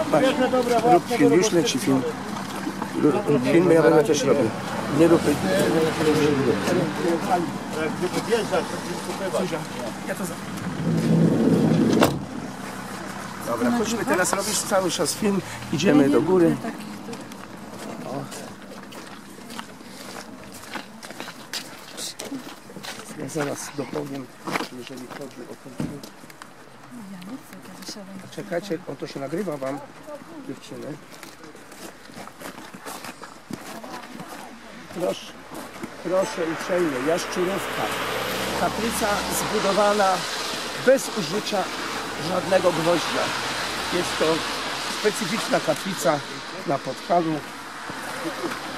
Patrz, rób film, już leci film. Filmy ja będę też robił. Nie rób... Ja to za... Dobra, chodźmy teraz, robisz cały czas film, idziemy do góry. O. Ja zaraz dopowiem, jeżeli chodzi o ten film. Czekajcie, o to się nagrywa wam, dziewczyny. Proszę uprzejmie, Jaszczurówka. Kaplica zbudowana bez użycia żadnego gwoździa. Jest to specyficzna kaplica na Podhalu.